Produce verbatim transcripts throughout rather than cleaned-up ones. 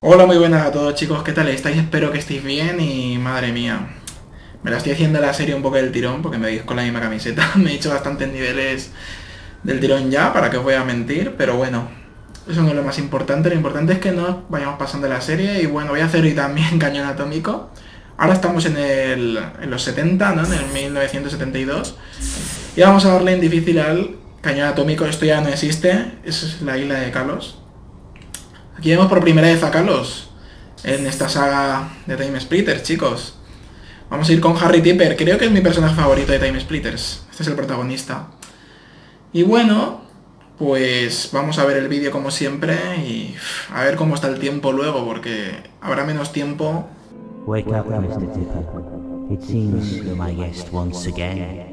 Hola, muy buenas a todos chicos, ¿qué tal estáis? Espero que estéis bien y madre mía, me la estoy haciendo la serie un poco del tirón porque me veis con la misma camiseta. Me he hecho bastantes niveles del tirón ya, para que os voy a mentir, pero bueno, eso no es lo más importante. Lo importante es que nos vayamos pasando la serie y bueno, voy a hacer hoy también cañón atómico. Ahora estamos en, el, en los setenta, ¿no? En el mil novecientos setenta y dos y vamos a darle en difícil al cañón atómico. Esto ya no existe, es la isla de Kalos. Aquí vemos por primera vez a Kalos en esta saga de Time Splitters, chicos. Vamos a ir con Harry Tipper, creo que es mi personaje favorito de Time Splitters. Este es el protagonista. Y bueno, pues vamos a ver el vídeo como siempre y a ver cómo está el tiempo luego, porque habrá menos tiempo. Wake up, mister Tipper. It seems you're my guest once again.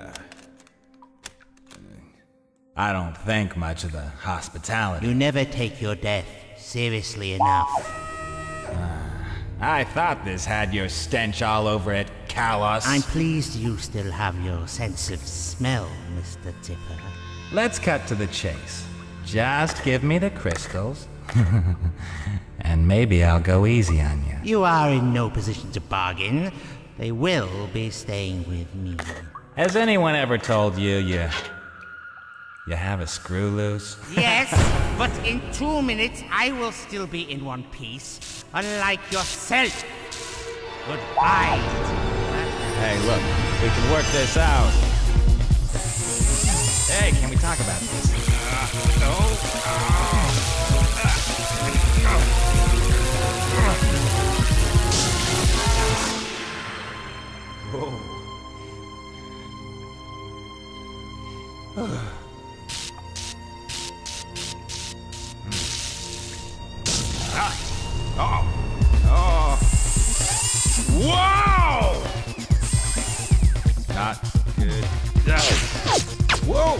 I don't think much of the hospitality. You never take your death seriously enough. Uh, I thought this had your stench all over it, Kalos. I'm pleased you still have your sense of smell, Mister Tipper. Let's cut to the chase. Just give me the crystals, and maybe I'll go easy on you. You are in no position to bargain. They will be staying with me. Has anyone ever told you you... you have a screw loose? Yes, but in two minutes I will still be in one piece, unlike yourself. Goodbye. Hey, look, we can work this out. Hey, can we talk about this? Uh, no. Whoa. Oh! Oh! Whoa! Not good. Whoa!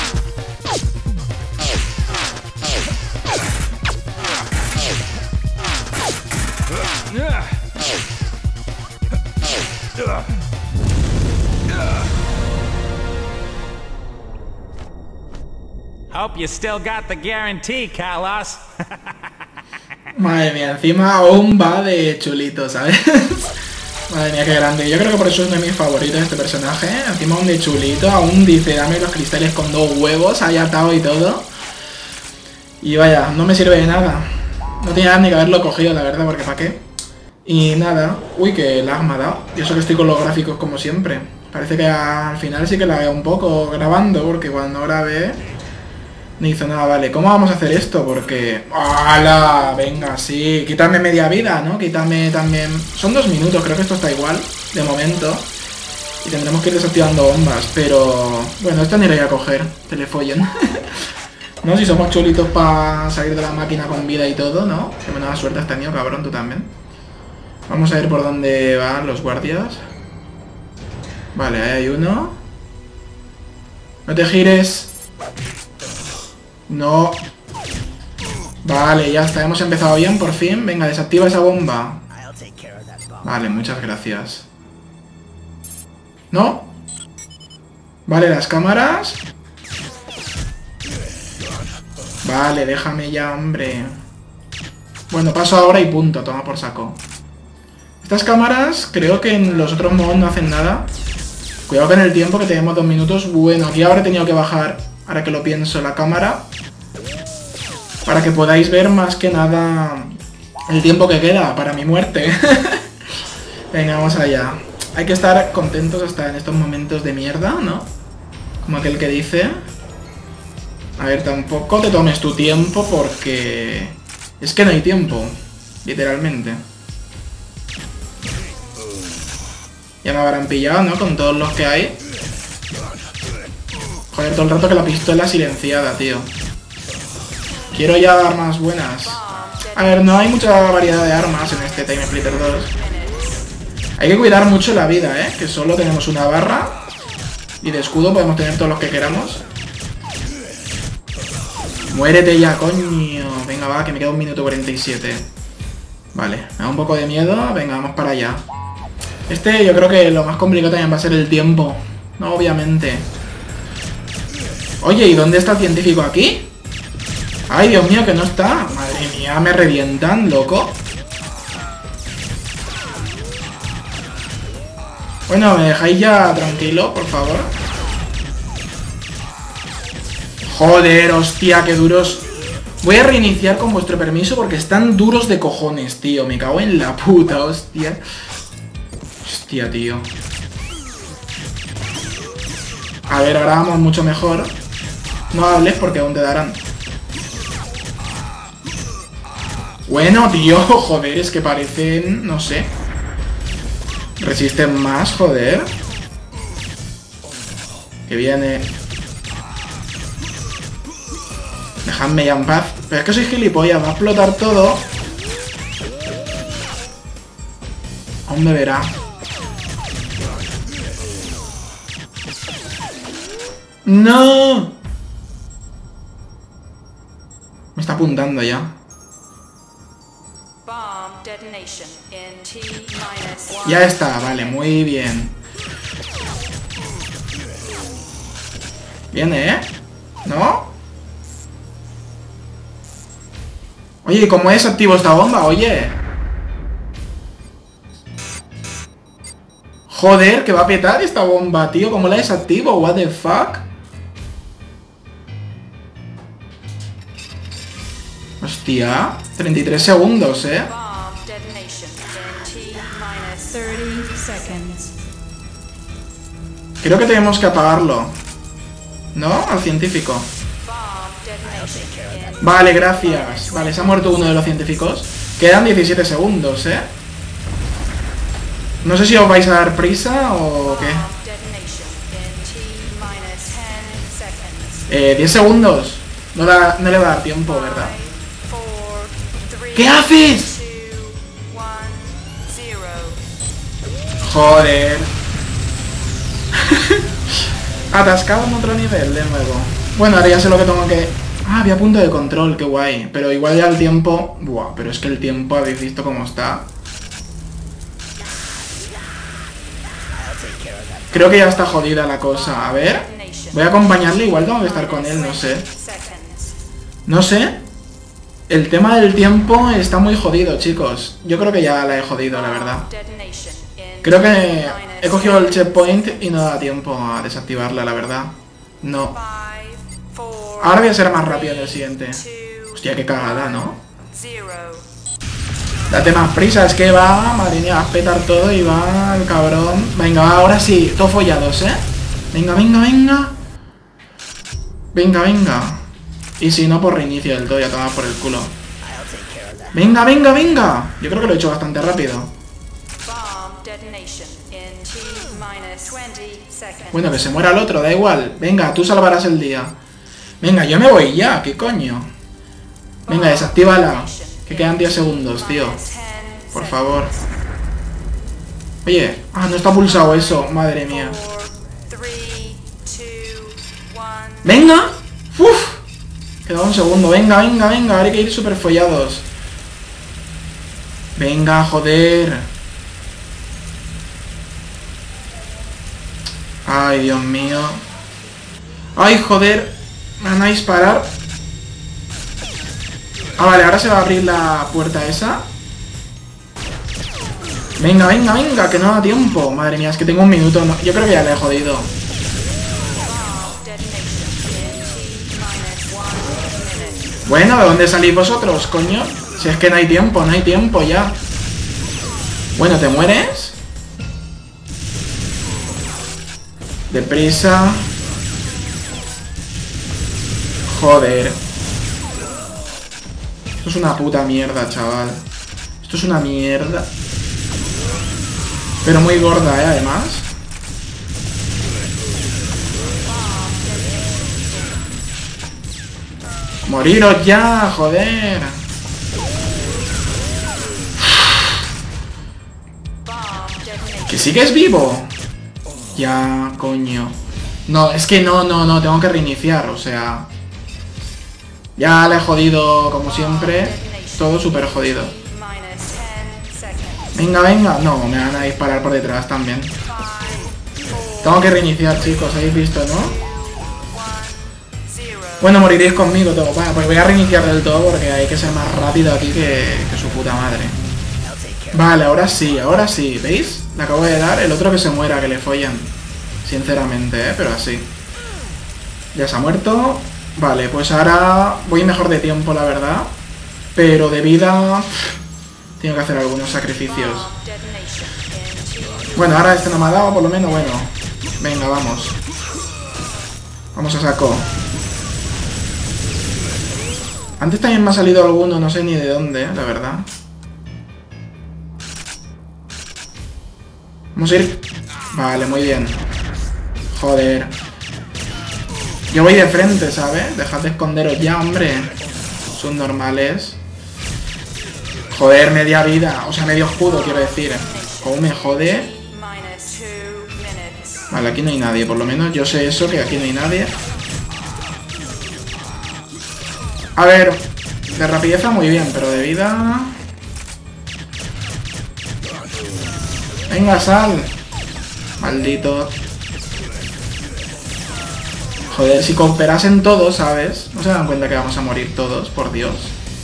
Hope you still got the guarantee, Kalos. Madre mía, encima bomba de chulito, ¿sabes? Madre mía, qué grande. Yo creo que por eso es uno de mis favoritos este personaje. Encima un de chulito, aún dice, dame los cristales con dos huevos, ahí atado y todo. Y vaya, no me sirve de nada. No tenía ni que haberlo cogido, la verdad, porque ¿para qué? Y nada, uy, que lag me ha dado. Y eso que estoy con los gráficos como siempre. Parece que al final sí que la veo un poco grabando, porque cuando grabé no hizo nada. Vale, ¿cómo vamos a hacer esto? Porque... ¡hala! Venga, sí. Quítame media vida, ¿no? Quítame también... Son dos minutos, creo que esto está igual, de momento. Y tendremos que ir desactivando bombas, pero... bueno, esto ni lo voy a coger. Te le follen. No, si somos chulitos para salir de la máquina con vida y todo, ¿no? Qué buena suerte has tenido, cabrón, tú también. Vamos a ver por dónde van los guardias. Vale, ahí hay uno. No te gires. No. Vale, ya está, hemos empezado bien, por fin. Venga, desactiva esa bomba. Vale, muchas gracias. ¿No? Vale, las cámaras. Vale, déjame ya, hombre. Bueno, paso ahora y punto, toma por saco. Estas cámaras, creo que en los otros modos no hacen nada. Cuidado con el tiempo, que tenemos dos minutos. Bueno, aquí ahora he tenido que bajar, ahora que lo pienso, la cámara, para que podáis ver más que nada el tiempo que queda para mi muerte. Venga, vamos allá. Hay que estar contentos hasta en estos momentos de mierda, ¿no? Como aquel que dice. A ver, tampoco te tomes tu tiempo porque... es que no hay tiempo, literalmente. Ya me habrán pillado, ¿no? Con todos los que hay. Joder, todo el rato que la pistola silenciada, tío. Quiero ya armas buenas. A ver, no hay mucha variedad de armas en este Time Splitters dos. Hay que cuidar mucho la vida, ¿eh? Que solo tenemos una barra. Y de escudo podemos tener todos los que queramos. Muérete ya, coño. Venga, va, que me queda un minuto cuarenta y siete. Vale, me da un poco de miedo. Venga, vamos para allá. Este yo creo que lo más complicado también va a ser el tiempo. No, obviamente. Oye, ¿y dónde está el científico aquí? Ay, Dios mío, que no está. Madre Madre mía, me revientan, loco. Bueno, ¿me dejáis ya tranquilo, por favor? Joder, hostia, qué duros. Voy a reiniciar con vuestro permiso porque están duros de cojones, tío. Me cago en la puta, hostia. Hostia, tío. A ver, ahora vamos mucho mejor. No hables porque aún te darán. Bueno, tío, joder, es que parecen... no sé. Resisten más, joder. Que viene... Dejadme ya en paz. Pero es que soy gilipollas, va a explotar todo. Aún me verá. ¡No! Me está apuntando ya. Ya está, vale, muy bien. Viene, ¿eh? ¿No? Oye, ¿cómo es activo esta bomba? Oye. Joder, que va a petar esta bomba, tío. ¿Cómo la desactivo? What the fuck? Hostia, treinta y tres segundos, ¿eh? Creo que tenemos que apagarlo. ¿No? Al científico. Vale, gracias. Vale, se ha muerto uno de los científicos. Quedan diecisiete segundos, ¿eh? No sé si os vais a dar prisa o qué. Eh, diez segundos. No, la, no le va a dar tiempo, ¿verdad? ¿Qué haces? Joder. Atascado en otro nivel de nuevo. Bueno, ahora ya sé lo que tengo que... Ah, había punto de control, qué guay. Pero igual ya el tiempo... Buah, pero es que el tiempo, habéis visto cómo está. Creo que ya está jodida la cosa. A ver. Voy a acompañarle, igual tengo que estar con él, no sé. No sé. El tema del tiempo está muy jodido, chicos. Yo creo que ya la he jodido, la verdad. Creo que he cogido el checkpoint y no da tiempo a desactivarla, la verdad. No. Ahora voy a ser más rápido en el siguiente. Hostia, qué cagada, ¿no? Date más prisa, es que va, madre mía, va a petar todo y va el cabrón. Venga, ahora sí, todos follados, ¿eh? Venga, venga, venga. Venga, venga. Y si no, pues reinicio del todo, ya toma por el culo. Venga, venga, venga. Yo creo que lo he hecho bastante rápido. Bueno, que se muera el otro, da igual. Venga, tú salvarás el día. Venga, yo me voy ya, ¿qué coño? Venga, desactívala. Que quedan diez segundos, tío. Por favor. Oye, ah, no está pulsado eso, madre mía. ¡Venga! ¡Uf! Queda un segundo, venga, venga, venga. Ahora hay que ir súper follados. Venga, joder. Ay, Dios mío. Ay, joder. Me van a disparar. Ah, vale, ahora se va a abrir la puerta esa. Venga, venga, venga, que no da tiempo. Madre mía, es que tengo un minuto, ¿no? Yo creo que ya le he jodido. Bueno, ¿de dónde salís vosotros, coño? Si es que no hay tiempo, no hay tiempo ya. Bueno, ¿te mueres? Deprisa. Joder. Esto es una puta mierda, chaval. Esto es una mierda. Pero muy gorda, ¿eh? Además. Moriros ya, joder. ¿Que sigues vivo? Ya, coño. No, es que no, no, no, tengo que reiniciar, o sea... Ya le he jodido, como siempre. Todo súper jodido. Venga, venga. No, me van a disparar por detrás también. Tengo que reiniciar, chicos, habéis visto, ¿no? Bueno, moriréis conmigo todo. Bueno, pues voy a reiniciar del todo porque hay que ser más rápido aquí que, que su puta madre. Vale, ahora sí, ahora sí. ¿Veis? Le acabo de dar el otro que se muera, que le follan. Sinceramente, ¿eh? Pero así. Ya se ha muerto. Vale, pues ahora voy mejor de tiempo, la verdad. Pero de vida... Tengo que hacer algunos sacrificios. Bueno, ahora este no me ha dado, por lo menos, bueno. Venga, vamos. Vamos a saco. Antes también me ha salido alguno, no sé ni de dónde, la verdad. Vamos a ir... Vale, muy bien. Joder. Yo voy de frente, ¿sabes? Dejad de esconderos ya, hombre. Son normales. Joder, media vida. O sea, medio escudo, quiero decir. ¿Cómo me jode? Vale, aquí no hay nadie. Por lo menos yo sé eso, que aquí no hay nadie. A ver, de rapidez muy bien, pero de vida... Venga, sal. Maldito. Joder, si cooperasen todos, ¿sabes? No se dan cuenta que vamos a morir todos, por Dios.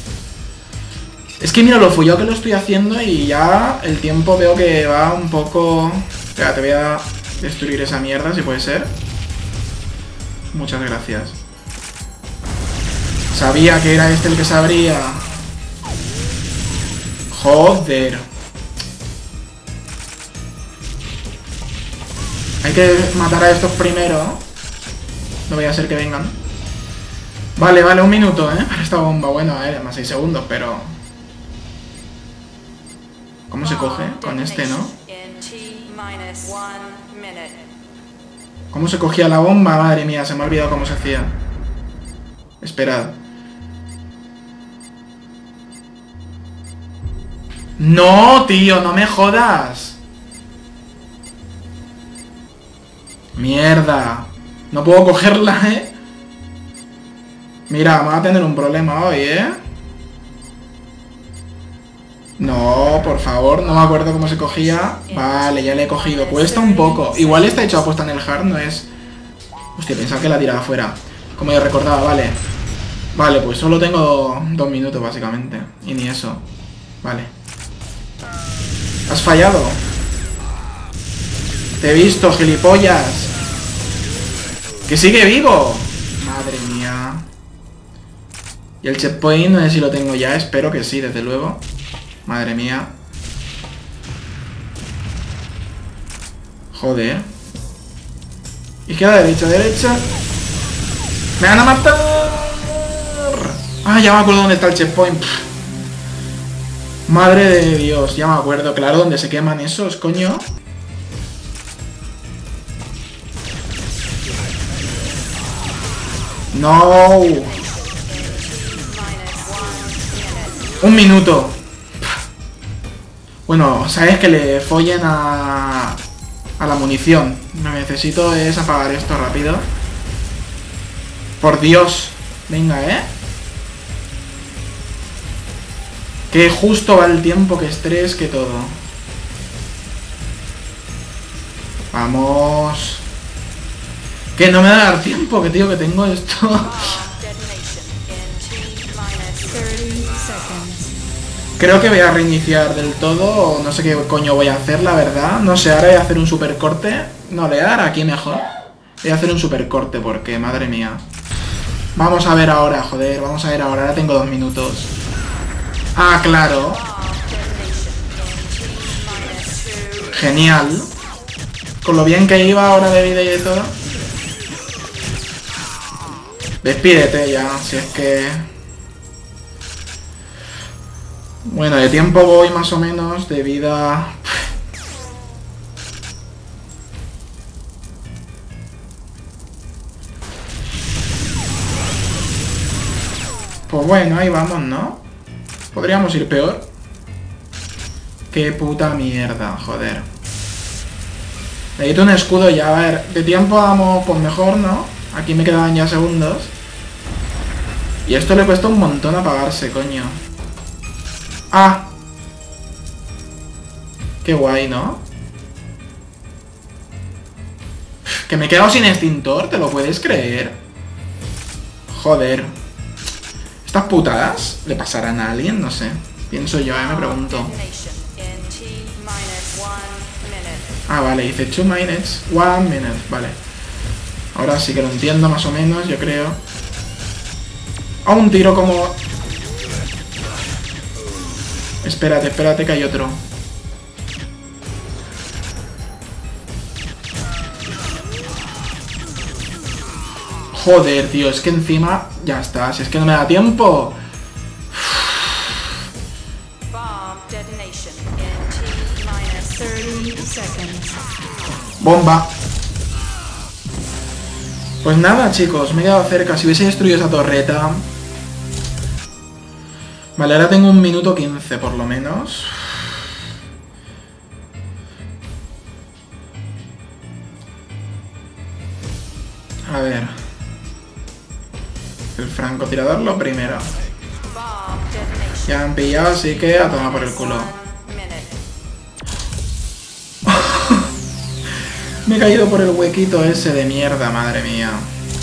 Es que mira lo fullado que lo estoy haciendo y ya el tiempo veo que va un poco... Espera, te voy a destruir esa mierda, si puede ser. Muchas gracias. Sabía que era este el que sabría. Joder. Hay que matar a estos primero. No voy a hacer que vengan. Vale, vale, un minuto, ¿eh? Para esta bomba. Bueno, eh, más seis segundos, pero... ¿Cómo se coge? Con este, ¿no? ¿Cómo se cogía la bomba? Madre mía, se me ha olvidado cómo se hacía. Esperad. ¡No, tío! ¡No me jodas! ¡Mierda! No puedo cogerla, ¿eh? Mira, vamos a tener un problema hoy, ¿eh? No, por favor, no me acuerdo cómo se cogía. Vale, ya le he cogido. Cuesta un poco. Igual está hecho apuesta en el hard, no es... Hostia, pensaba que la tiraba fuera. Como yo recordaba, vale. Vale, pues solo tengo dos minutos, básicamente. Y ni eso. Vale. ¿Has fallado? Te he visto, gilipollas. ¡Que sigue vivo! Madre mía. Y el checkpoint, no sé si lo tengo ya. Espero que sí, desde luego. Madre mía. Joder. Izquierda, derecha, derecha. ¡Me van a matar! Ah, ya me acuerdo dónde está el checkpoint. Pff. Madre de Dios, ya me acuerdo. Claro, donde se queman esos, coño. No. Un minuto. Bueno, sabes que le follen a... a la munición. Lo que necesito es apagar esto rápido. Por Dios. Venga, ¿eh? Que justo va el tiempo, que estrés, que todo. Vamos. Que no me va a dar tiempo, que tío, que tengo esto. Creo que voy a reiniciar del todo. No sé qué coño voy a hacer, la verdad. No sé, ahora voy a hacer un super corte. No, le voy a dar aquí mejor. Voy a hacer un super corte porque, madre mía. Vamos a ver ahora, joder. Vamos a ver ahora. Ahora tengo dos minutos. Ah, claro. Genial. Con lo bien que iba ahora de vida y de todo. Despídete ya, si es que... Bueno, de tiempo voy más o menos, de vida... Pues bueno, ahí vamos, ¿no? Podríamos ir peor. Qué puta mierda, joder. Necesito un escudo ya, a ver. De tiempo vamos pues mejor, ¿no? Aquí me quedaban ya segundos. Y esto le cuesta un montón apagarse, coño. ¡Ah! Qué guay, ¿no? Que me he quedado sin extintor, ¿te lo puedes creer? Joder. ¿Estas putadas le pasarán a alguien? No sé. Pienso yo, eh, me pregunto. Ah, vale, dice two minutes, one minute, vale. Ahora sí que lo entiendo más o menos, yo creo. A un tiro como... Espérate, espérate que hay otro. Joder, tío, es que encima... Ya está, si es que no me da tiempo. Bomba. Pues nada, chicos, me he quedado cerca. Si hubiese destruido esa torreta... Vale, ahora tengo un minuto quince por lo menos. A ver. El francotirador lo primero. Ya han pillado, así que a tomar por el culo. Me he caído por el huequito ese de mierda, madre mía.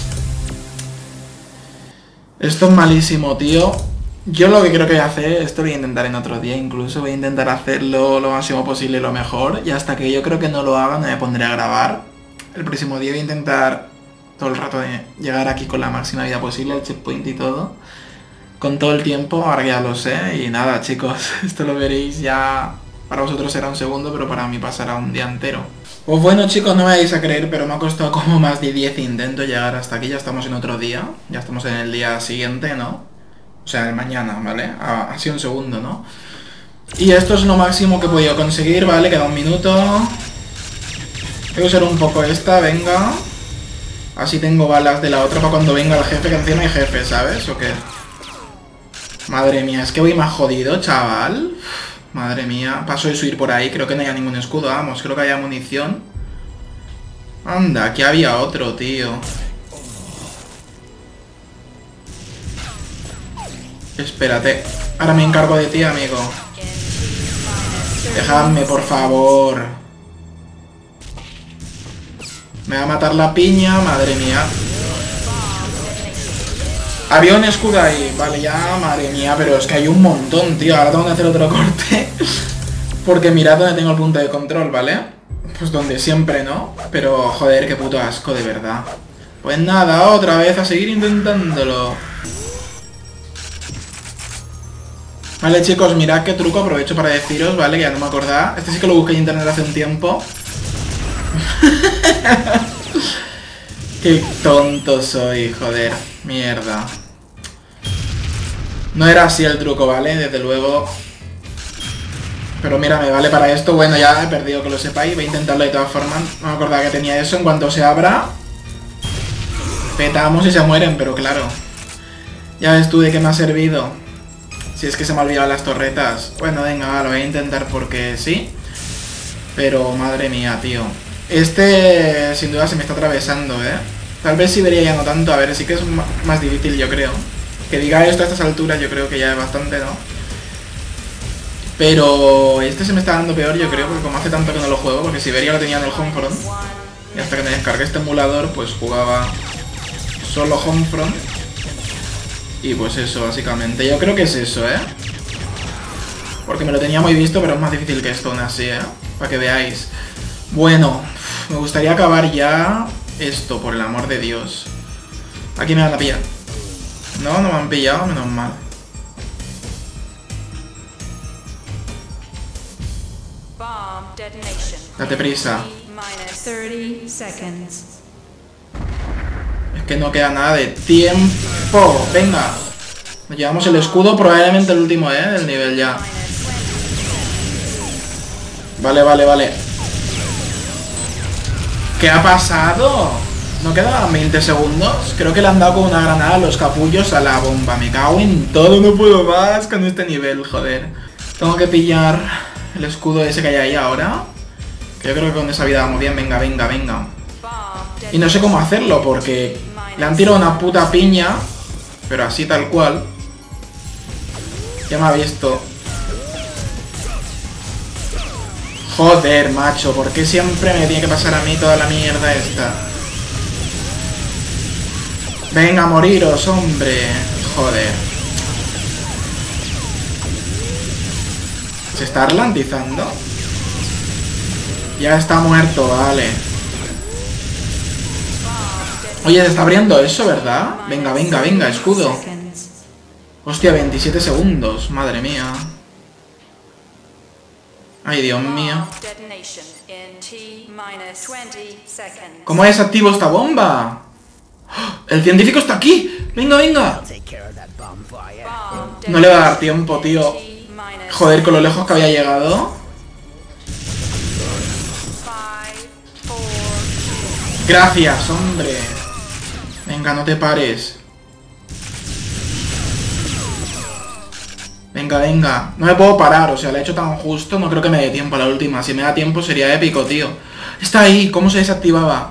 Esto es malísimo, tío. Yo lo que creo que voy a hacer, esto lo voy a intentar en otro día incluso, voy a intentar hacerlo lo máximo posible y lo mejor. Y hasta que yo creo que no lo haga, no me pondré a grabar. El próximo día voy a intentar todo el rato de llegar aquí con la máxima vida posible, el checkpoint y todo. Con todo el tiempo, ahora que ya lo sé. Y nada, chicos, esto lo veréis ya... Para vosotros será un segundo, pero para mí pasará un día entero. Pues bueno, chicos, no me vais a creer, pero me ha costado como más de diez intentos llegar hasta aquí. Ya estamos en otro día, ya estamos en el día siguiente, ¿no? O sea, el mañana, ¿vale? Ha, ha sido un segundo, ¿no? Y esto es lo máximo que he podido conseguir, ¿vale? Queda un minuto. Voy a usar un poco esta, venga. Así tengo balas de la otra para cuando venga el jefe, que encima hay jefe, ¿sabes? ¿O qué? Madre mía, es que voy más jodido, chaval. Madre mía, paso de subir por ahí, creo que no haya ningún escudo, vamos, creo que haya munición. Anda, aquí había otro, tío. Espérate, ahora me encargo de ti, amigo. Dejadme, por favor. Me va a matar la piña, madre mía. Había un escudo ahí, vale, ya, madre mía, pero es que hay un montón, tío. Ahora tengo que hacer otro corte. Porque mirad dónde tengo el punto de control, ¿vale? Pues donde siempre, ¿no? Pero, joder, qué puto asco, de verdad. Pues nada, otra vez a seguir intentándolo. Vale, chicos, mirad qué truco aprovecho para deciros, ¿vale? Que ya no me acordaba. Este sí que lo busqué en internet hace un tiempo. Qué tonto soy, joder. Mierda. No era así el truco, ¿vale? Desde luego. Pero mira, me vale para esto. Bueno, ya he perdido, que lo sepáis. Voy a intentarlo de todas formas. No me acordaba que tenía eso. En cuanto se abra, petamos y se mueren, pero claro. Ya ves tú de qué me ha servido. Si es que se me han olvidado las torretas. Bueno, venga, va, lo voy a intentar porque sí. Pero madre mía, tío. Este sin duda se me está atravesando, ¿eh? Tal vez sí vería ya no tanto. A ver, sí que es más difícil, yo creo. Que diga esto a estas alturas yo creo que ya es bastante, ¿no? Pero este se me está dando peor, yo creo, porque como hace tanto que no lo juego. Porque Siberia lo tenía en el Homefront. Y hasta que me descargué este emulador, pues jugaba solo Homefront. Y pues eso, básicamente. Yo creo que es eso, ¿eh? Porque me lo tenía muy visto, pero es más difícil que esto aún así, ¿eh? Para que veáis. Bueno, me gustaría acabar ya esto, por el amor de Dios. Aquí me van a pillar. No, no me han pillado, menos mal. Date prisa. Es que no queda nada de tiempo. Venga. Nos llevamos el escudo, probablemente el último, ¿eh? Del nivel ya. Vale, vale, vale. ¿Qué ha pasado? ¿No quedaban veinte segundos? Creo que le han dado con una granada a los capullos a la bomba. Me cago en todo, no puedo más con este nivel, joder. Tengo que pillar el escudo ese que hay ahí ahora. Que yo creo que con esa vida vamos bien. Venga, venga, venga. Y no sé cómo hacerlo porque le han tirado una puta piña. Pero así tal cual. Ya me ha visto. Joder, macho, ¿por qué siempre me tiene que pasar a mí toda la mierda esta? Venga, moriros, hombre. Joder. ¿Se está ralentizando? Ya está muerto, vale. Oye, se está abriendo eso, ¿verdad? Venga, venga, venga, escudo. Hostia, veintisiete segundos. Madre mía. Ay, Dios mío. ¿Cómo desactivo esta bomba? ¡El científico está aquí! ¡Venga, venga! No le va a dar tiempo, tío. Joder, con lo lejos que había llegado. Gracias, hombre. Venga, no te pares. Venga, venga. No me puedo parar, o sea, le he hecho tan justo. No creo que me dé tiempo a la última. Si me da tiempo sería épico, tío. Está ahí, ¿cómo se desactivaba?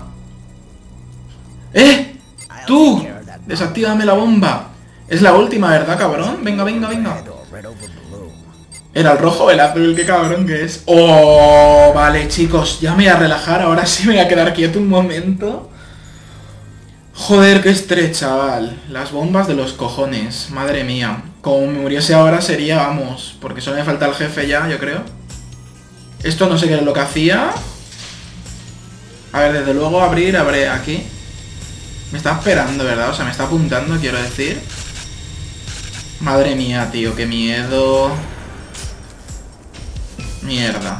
¡Eh! ¡Tú! Desactívame la bomba. Es la última, ¿verdad, cabrón? Venga, venga, venga. Era el rojo o el azul, qué cabrón que es. ¡Oh! Vale, chicos, ya me voy a relajar. Ahora sí me voy a quedar quieto un momento. Joder, qué estrés, chaval. Las bombas de los cojones. Madre mía. Como me muriese ahora sería, vamos. Porque solo me falta el jefe ya, yo creo. Esto no sé qué es lo que hacía. A ver, desde luego abrir, abre aquí. Me está esperando, ¿verdad? O sea, me está apuntando, quiero decir. Madre mía, tío, qué miedo. Mierda.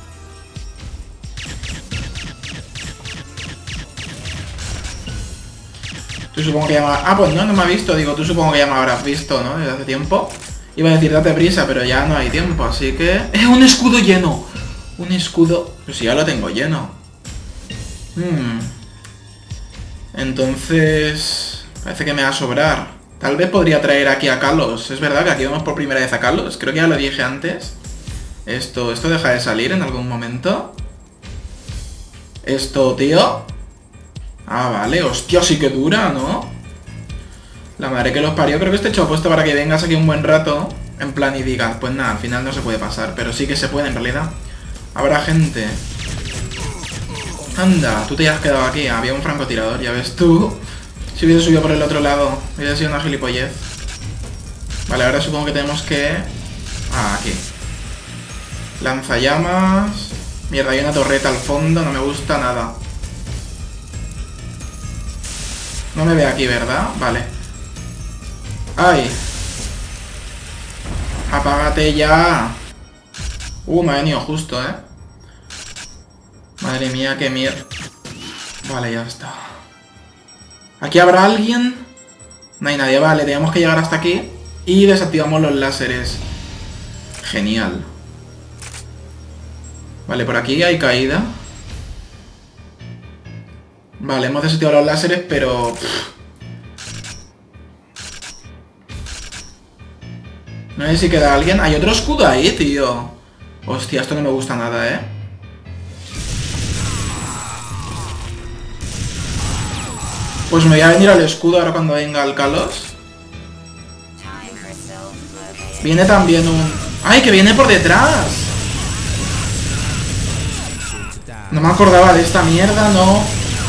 Tú supongo que ya me... Ah, pues no, no me ha visto. Digo, tú supongo que ya me habrás visto, ¿no? Desde hace tiempo. Iba a decir, date prisa, pero ya no hay tiempo, así que... ¡Eh, un escudo lleno! Un escudo... Pues si ya lo tengo lleno. Hmm... Entonces... Parece que me va a sobrar. Tal vez podría traer aquí a Kalos. Es verdad que aquí vamos por primera vez a Kalos. Creo que ya lo dije antes. Esto... Esto deja de salir en algún momento. Esto, tío... Ah, vale. Hostia, sí que dura, ¿no? La madre que los parió. Creo que este hecho puesto para que vengas aquí un buen rato. En plan y digas, pues nada, al final no se puede pasar. Pero sí que se puede en realidad. Habrá gente... Anda, tú te has quedado aquí. Había un francotirador, ya ves tú. Si hubiese subido por el otro lado, hubiese sido una gilipollez. Vale, ahora supongo que tenemos que... Ah, aquí. Lanzallamas. Mierda, hay una torreta al fondo, no me gusta nada. No me ve aquí, ¿verdad? Vale. ¡Ay! ¡Apágate ya! Uh, me ha venido justo, ¿eh? Madre mía, qué miedo. Vale, ya está. ¿Aquí habrá alguien? No hay nadie, vale, tenemos que llegar hasta aquí. Y desactivamos los láseres. Genial. Vale, por aquí hay caída. Vale, hemos desactivado los láseres, pero... No sé si queda alguien. Hay otro escudo ahí, tío. Hostia, esto no me gusta nada, ¿eh? Pues me voy a venir al escudo ahora cuando venga el Kalos. Viene también un... ¡Ay, que viene por detrás! No me acordaba de esta mierda, no.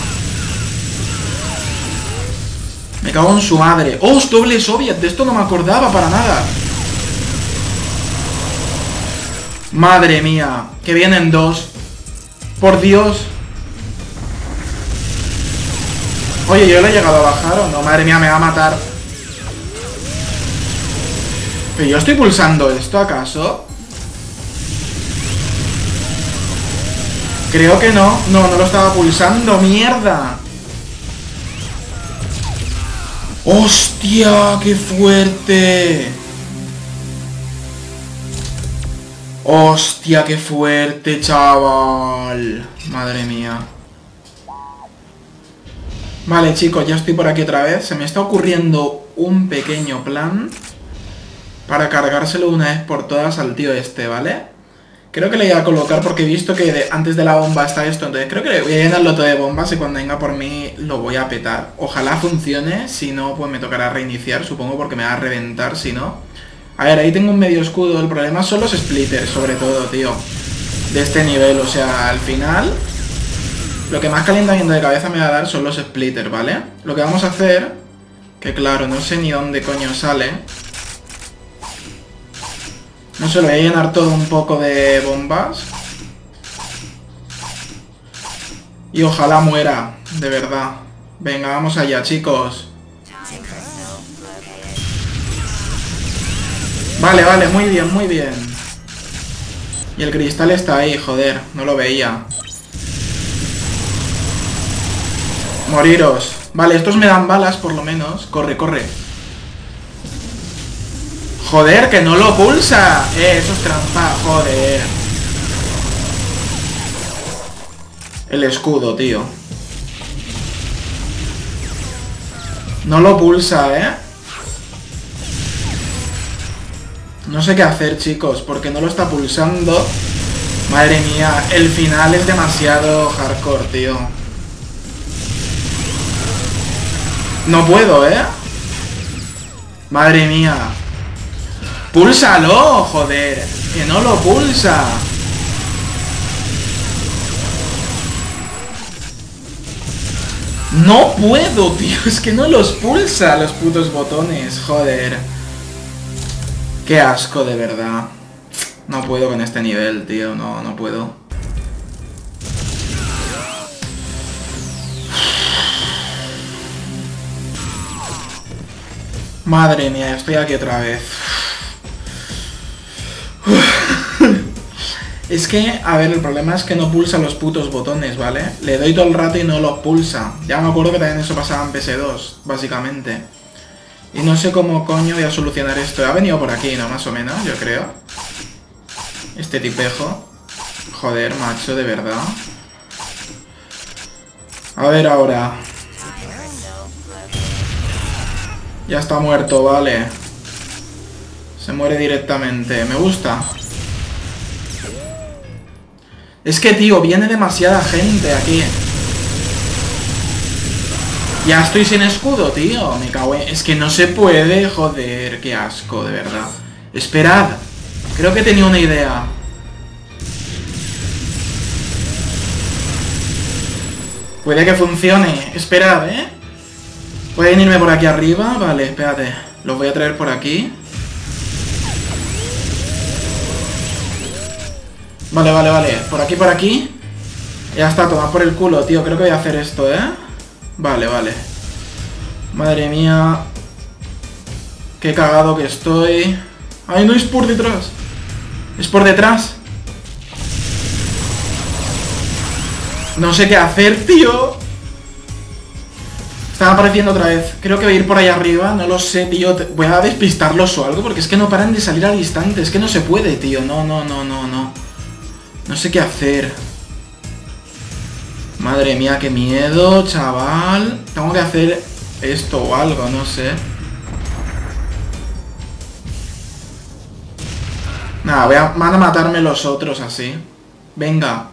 Me cago en su madre. ¡Oh, es doble soviet! De esto no me acordaba para nada. Madre mía. Que vienen dos. Por Dios. Oye, ¿yo le he llegado a bajar o no? Madre mía, me va a matar. ¿Pero yo estoy pulsando esto, acaso? Creo que no. No, no lo estaba pulsando. ¡Mierda! ¡Hostia! ¡Qué fuerte! ¡Hostia! ¡Qué fuerte, chaval! Madre mía. Vale, chicos, ya estoy por aquí otra vez. Se me está ocurriendo un pequeño plan para cargárselo una vez por todas al tío este, ¿vale? Creo que le voy a colocar porque he visto que de, antes de la bomba está esto. Entonces creo que le voy a llenarlo todo de bombas y cuando venga por mí lo voy a petar. Ojalá funcione, si no pues me tocará reiniciar, supongo, porque me va a reventar, si no. A ver, ahí tengo un medio escudo. El problema son los splitters, sobre todo, tío, de este nivel. O sea, al final lo que más calentamiento de cabeza me va a dar son los splitters, ¿vale? Lo que vamos a hacer Que claro, no sé ni dónde coño sale. No se lo voy a llenar todo un poco de bombas. Y ojalá muera, de verdad. Venga, vamos allá, chicos. Vale, vale, muy bien, muy bien. Y el cristal está ahí, joder, no lo veía. Moriros. Vale, estos me dan balas por lo menos. Corre, corre. Joder, que no lo pulsa. Eh, eso es trampa, joder. El escudo, tío. No lo pulsa, eh. No sé qué hacer, chicos, porque no lo está pulsando. Madre mía, el final es demasiado hardcore, tío. No puedo, ¿eh? Madre mía. ¡Púlsalo, joder! ¡Que no lo pulsa! No puedo, tío. Es que no los pulsa los putos botones, joder. Qué asco, de verdad. No puedo con este nivel, tío. No, no puedo. Madre mía, estoy aquí otra vez. Es que, a ver, el problema es que no pulsa los putos botones, ¿vale? Le doy todo el rato y no los pulsa. Ya me acuerdo que también eso pasaba en P S dos, básicamente. Y no sé cómo coño voy a solucionar esto. Ha venido por aquí, ¿no? Más o menos, yo creo. Este tipejo. Joder, macho, de verdad. A ver ahora. Ya está muerto, vale. Se muere directamente. Me gusta. Es que, tío, viene demasiada gente aquí. Ya estoy sin escudo, tío. Me cago en... Es que no se puede, joder. Qué asco, de verdad. Esperad. Creo que tenía una idea. Puede que funcione. Esperad, ¿eh? ¿Pueden irme por aquí arriba? Vale, espérate. Los voy a traer por aquí. Vale, vale, vale. Por aquí, por aquí. Ya está, toma por el culo, tío. Creo que voy a hacer esto, ¿eh? Vale, vale. Madre mía. Qué cagado que estoy. ¡Ay, no es por detrás! ¡Es por detrás! No sé qué hacer, tío. Están apareciendo otra vez. Creo que voy a ir por ahí arriba. No lo sé, tío. Voy a despistarlos o algo. Porque es que no paran de salir al instante. Es que no se puede, tío. No, no, no, no, no. No sé qué hacer. Madre mía, qué miedo, chaval. Tengo que hacer esto o algo, no sé. Nada, voy a, van a matarme los otros así. Venga.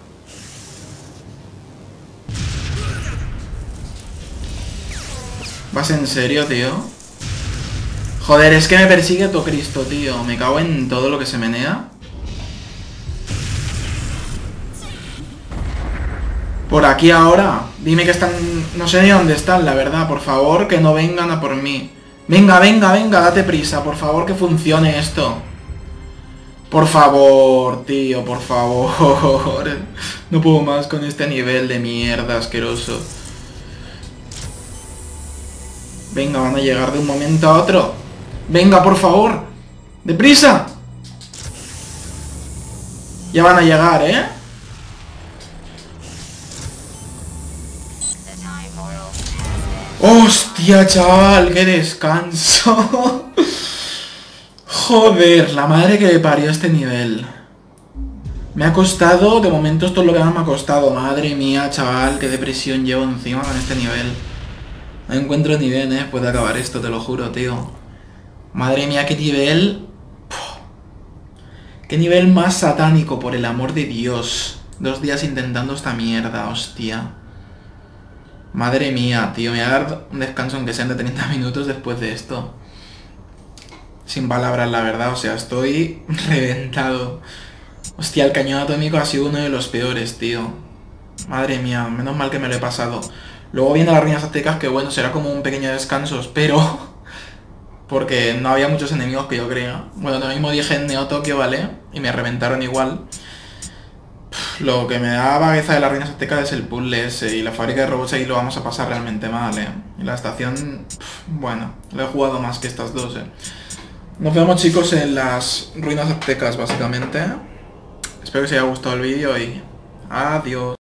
¿Vas en serio, tío? Joder, es que me persigue todo Cristo, tío. Me cago en todo lo que se menea. Por aquí ahora. Dime que están... No sé ni dónde están, la verdad. Por favor, que no vengan a por mí. Venga, venga, venga, date prisa. Por favor, que funcione esto. Por favor, tío, por favor. No puedo más con este nivel de mierda asqueroso. Venga, van a llegar de un momento a otro. Venga, por favor. ¡Deprisa! Ya van a llegar, ¿eh? ¡Hostia, chaval! ¡Qué descanso! Joder, la madre que le parió este nivel. Me ha costado, de momento esto es lo que más me ha costado. Madre mía, chaval, qué depresión llevo encima con este nivel. No encuentro ni bien, eh, puede acabar esto, te lo juro, tío. Madre mía, qué nivel... Qué nivel más satánico, por el amor de Dios. Dos días intentando esta mierda, hostia. Madre mía, tío, me voy a dar un descanso aunque sean de treinta minutos después de esto. Sin palabras, la verdad, o sea, estoy reventado. Hostia, el cañón atómico ha sido uno de los peores, tío. Madre mía, menos mal que me lo he pasado. Luego viene las ruinas aztecas, que bueno, será como un pequeño descanso, espero. Porque no había muchos enemigos que yo creía. Bueno, lo mismo dije en Neo Tokio, ¿vale? Y me reventaron igual. Lo que me da vagueza de las ruinas aztecas es el puzzle ese. Y la fábrica de robots ahí lo vamos a pasar realmente mal, ¿eh? Y la estación... Bueno, lo he jugado más que estas dos, ¿eh? Nos vemos, chicos, en las ruinas aztecas, básicamente. Espero que os haya gustado el vídeo y... Adiós.